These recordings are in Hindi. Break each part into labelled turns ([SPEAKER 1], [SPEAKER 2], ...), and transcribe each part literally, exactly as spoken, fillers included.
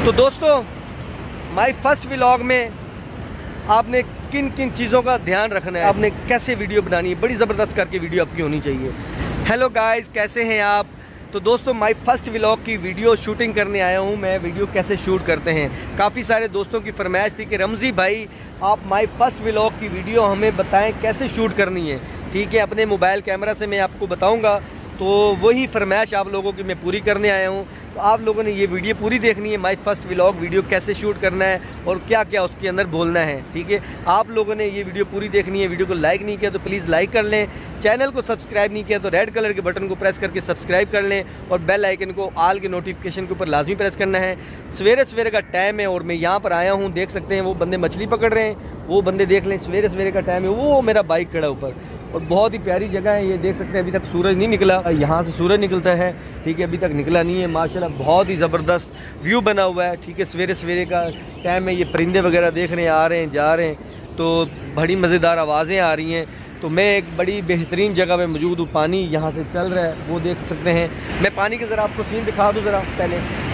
[SPEAKER 1] तो दोस्तों, माय फर्स्ट व्लॉग में आपने किन किन चीज़ों का ध्यान रखना है, आपने कैसे वीडियो बनानी है, बड़ी ज़बरदस्त करके वीडियो आपकी होनी चाहिए। हेलो गाइस, कैसे हैं आप? तो दोस्तों, माय फर्स्ट व्लॉग की वीडियो शूटिंग करने आया हूं मैं। वीडियो कैसे शूट करते हैं, काफ़ी सारे दोस्तों की फरमाइश थी कि रमज़ी भाई आप माय फर्स्ट व्लॉग की वीडियो हमें बताएं कैसे शूट करनी है। ठीक है, अपने मोबाइल कैमरा से मैं आपको बताऊँगा, तो वही फरमाइश आप लोगों की मैं पूरी करने आया हूँ। तो आप लोगों ने ये वीडियो पूरी देखनी है, माय फर्स्ट व्लॉग वीडियो कैसे शूट करना है और क्या क्या उसके अंदर बोलना है। ठीक है, आप लोगों ने ये वीडियो पूरी देखनी है। वीडियो को लाइक नहीं किया तो प्लीज़ लाइक कर लें, चैनल को सब्सक्राइब नहीं किया तो रेड कलर के बटन को प्रेस करके सब्सक्राइब कर लें और बेल आइकन को आल के नोटिफिकेशन के ऊपर लाजमी प्रेस करना है। सवेरे सवेरे का टाइम है और मैं यहाँ पर आया हूँ, देख सकते हैं वो बंदे मछली पकड़ रहे हैं, वो बंदे देख लें, सवेरे सवेरे का टाइम है। वो मेरा बाइक खड़ा ऊपर और बहुत ही प्यारी जगह है, ये देख सकते हैं। अभी तक सूरज नहीं निकला, यहाँ से सूरज निकलता है। ठीक है, अभी तक निकला नहीं है। माशाल्लाह बहुत ही ज़बरदस्त व्यू बना हुआ है। ठीक है, सवेरे सवेरे का टाइम है, ये परिंदे वगैरह देख रहे हैं, आ रहे हैं जा रहे हैं, तो बड़ी मज़ेदार आवाज़ें आ रही हैं। तो मैं एक बड़ी बेहतरीन जगह में मौजूद हूँ, पानी यहाँ से चल रहा है, वो देख सकते हैं। मैं पानी के ज़रा आपको सीन दिखा दूँ ज़रा पहले।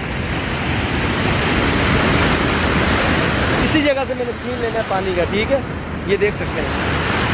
[SPEAKER 1] इसी जगह से मैंने सीन लेना है पानी का। ठीक है, ये देख सकते हैं।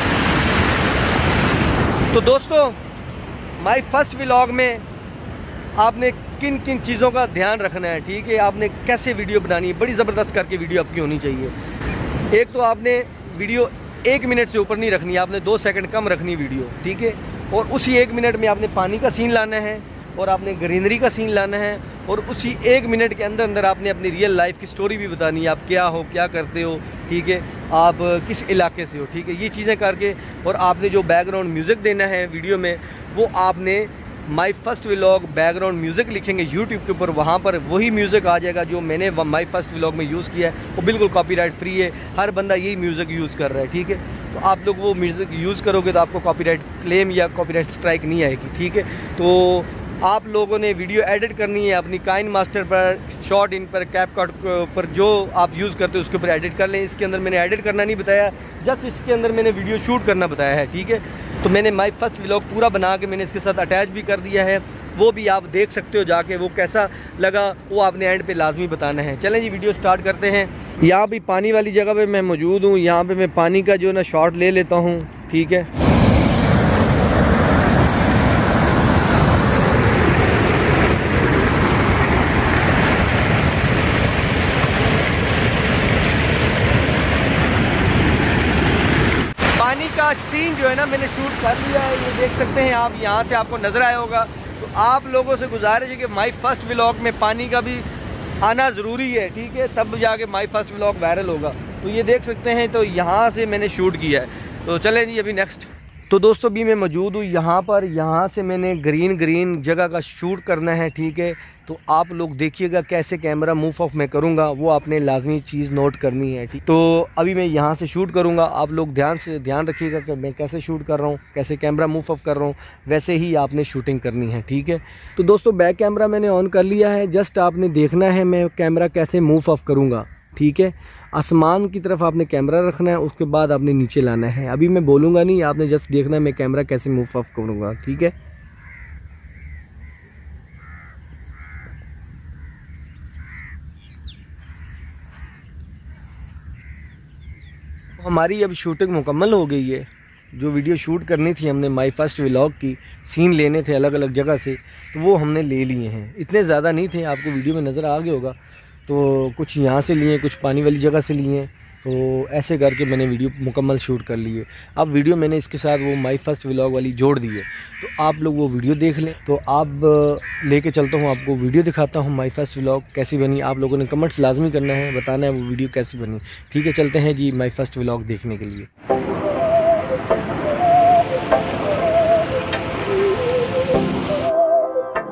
[SPEAKER 1] तो दोस्तों, माय फर्स्ट व्लॉग में आपने किन किन चीज़ों का ध्यान रखना है। ठीक है, आपने कैसे वीडियो बनानी है, बड़ी ज़बरदस्त करके वीडियो आपकी होनी चाहिए। एक तो आपने वीडियो एक मिनट से ऊपर नहीं रखनी है, आपने दो सेकंड कम रखनी वीडियो। ठीक है, और उसी एक मिनट में आपने पानी का सीन लाना है और आपने ग्रीनरी का सीन लाना है और उसी एक मिनट के अंदर अंदर आपने अपनी रियल लाइफ की स्टोरी भी बतानी है, आप क्या हो, क्या करते हो। ठीक है, आप किस इलाके से हो। ठीक है, ये चीज़ें करके और आपने जो बैकग्राउंड म्यूज़िक देना है वीडियो में, वो आपने my first vlog background music लिखेंगे यूट्यूब के ऊपर, वहाँ पर वही म्यूज़िक आ जाएगा जो मैंने माय फर्स्ट व्लॉग में यूज़ किया है। वो बिल्कुल कॉपीराइट फ्री है, हर बंदा यही म्यूज़िक यूज़ कर रहा है। ठीक है, तो आप लोग वो म्यूज़िक यूज़ करोगे तो आपको कॉपीराइट क्लेम या कॉपीराइट स्ट्राइक नहीं आएगी। ठीक है, तो आप लोगों ने वीडियो एडिट करनी है अपनी काइन मास्टर पर, शॉर्ट इन पर, कैपकट पर, जो आप यूज़ करते हो उसके ऊपर एडिट कर लें। इसके अंदर मैंने एडिट करना नहीं बताया, जस्ट इसके अंदर मैंने वीडियो शूट करना बताया है। ठीक है, तो मैंने माय फर्स्ट व्लॉग पूरा बना के मैंने इसके साथ अटैच भी कर दिया है, वो भी आप देख सकते हो जाके। वो कैसा लगा वो आपने एंड पे लाजमी बताना है। चलें जी, वीडियो स्टार्ट करते हैं। यहाँ भी पानी वाली जगह पे मैं मौजूद हूँ, यहाँ पे मैं पानी का जो ना शॉट ले लेता हूँ। ठीक है, पानी का सीन जो है ना मैंने शूट कर लिया है, ये देख सकते हैं आप, यहाँ से आपको नज़र आया होगा। तो आप लोगों से गुजारिश है कि माय फर्स्ट व्लॉग में पानी का भी आना ज़रूरी है। ठीक है, तब जाके माय फर्स्ट व्लॉग वायरल होगा। तो ये देख सकते हैं, तो यहाँ से मैंने शूट किया है। तो चलें जी, अभी नेक्स्ट। तो दोस्तों, भी मैं मौजूद हूँ यहाँ पर, यहाँ से मैंने ग्रीन ग्रीन जगह का शूट करना है। ठीक है, तो आप लोग देखिएगा कैसे कैमरा मूव ऑफ मैं करूँगा, वो आपने लाजमी चीज़ नोट करनी है। ठीक, तो अभी मैं यहाँ से शूट करूँगा, आप लोग ध्यान से ध्यान रखिएगा कि मैं कैसे शूट कर रहा हूँ, कैसे कैमरा मूव ऑफ कर रहा हूँ, वैसे ही आपने शूटिंग करनी है। ठीक है, तो दोस्तों बैक कैमरा मैंने ऑन कर लिया है, जस्ट आपने देखना है मैं कैमरा कैसे मूव ऑफ करूँगा। ठीक है, आसमान की तरफ आपने कैमरा रखना है, उसके बाद आपने नीचे लाना है। अभी मैं बोलूँगा नहीं, आपने जस्ट देखना है मैं कैमरा कैसे मूव ऑफ करूँगा। ठीक है, हमारी अब शूटिंग मुकम्मल हो गई है। जो वीडियो शूट करनी थी हमने माय फर्स्ट व्लॉग की, सीन लेने थे अलग अलग जगह से, तो वो हमने ले लिए हैं। इतने ज़्यादा नहीं थे, आपको वीडियो में नज़र आ गया होगा। तो कुछ यहाँ से लिए, कुछ पानी वाली जगह से लिए, तो ऐसे करके मैंने वीडियो मुकम्मल शूट कर ली है। अब वीडियो मैंने इसके साथ वो माय फर्स्ट व्लॉग वाली जोड़ दी है, तो आप लोग वो वीडियो देख लें। तो आप लेके चलता हूँ, आपको वीडियो दिखाता हूँ माय फर्स्ट व्लॉग कैसी बनी। आप लोगों ने कमेंट्स लाजमी करना है, बताना है वो वीडियो कैसी बनी। ठीक है, चलते हैं जी माय फर्स्ट व्लॉग देखने के लिए।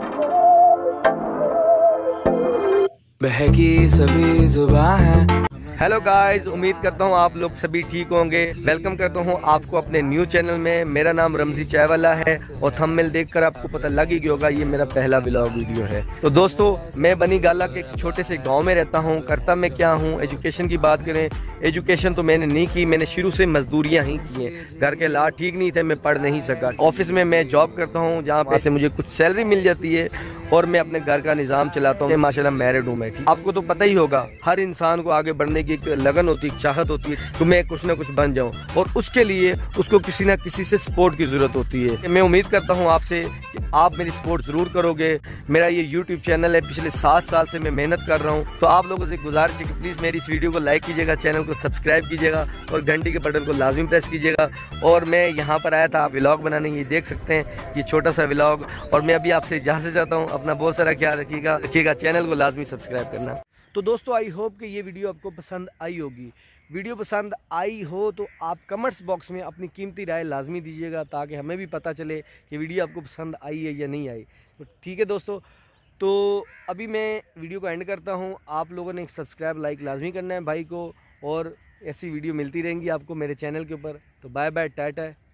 [SPEAKER 2] बहकी सभी जुबां है,
[SPEAKER 1] हेलो गाइस, उम्मीद करता हूँ आप लोग सभी ठीक होंगे। वेलकम करता हूँ आपको अपने न्यू चैनल में। मेरा नाम रमजी चाय वाला है और थंबनेल देखकर आपको पता लग ही गया होगा ये मेरा पहला व्लॉग वीडियो है। तो दोस्तों, मैं बनी गाला के एक छोटे से गांव में रहता हूँ। करता मैं क्या हूँ, एजुकेशन की बात करें, एजुकेशन तो मैंने नहीं की, मैंने शुरू से मजदूरियाँ ही की हैं। घर के हालात ठीक नहीं थे, मैं पढ़ नहीं सका। ऑफिस में मैं जॉब करता हूँ जहाँ पे से मुझे कुछ सैलरी मिल जाती है और मैं अपने घर का निज़ाम चलाता हूँ। माशाल्लाह मैरिड हूँ मैं। आपको तो पता ही होगा, हर इंसान को आगे बढ़ने की एक लगन होती है, चाहत होती है कि मैं कुछ ना कुछ बन जाऊँ और उसके लिए उसको किसी ना किसी से सपोर्ट की ज़रूरत होती है। मैं उम्मीद करता हूँ आपसे कि आप मेरी सपोर्ट ज़रूर करोगे। मेरा ये यूट्यूब चैनल है, पिछले सात साल से मैं मेहनत कर रहा हूँ। तो आप लोगों से गुजारिश है कि प्लीज़ मेरी इस वीडियो को लाइक कीजिएगा, चैनल को सब्सक्राइब कीजिएगा और घंटी के बटन को लाजमी प्रेस कीजिएगा। और मैं यहाँ पर आया था व्लॉग बनाने, ये देख सकते हैं ये छोटा सा व्लॉग। और मैं अभी आपसे जहाँ से चाहता हूँ अपना बहुत सारा ख्याल रखिएगा रखिएगा चैनल को लाजमी सब्सक्राइब करना। तो दोस्तों, आई होप कि ये वीडियो आपको पसंद आई होगी। वीडियो पसंद आई हो तो आप कमेंट्स बॉक्स में अपनी कीमती राय लाजमी दीजिएगा, ताकि हमें भी पता चले कि वीडियो आपको पसंद आई है या नहीं आई। तो ठीक है दोस्तों, तो अभी मैं वीडियो को एंड करता हूँ। आप लोगों ने सब्सक्राइब लाइक लाजमी करना है भाई को, और ऐसी वीडियो मिलती रहेंगी आपको मेरे चैनल के ऊपर। तो बाय बाय, टाटा।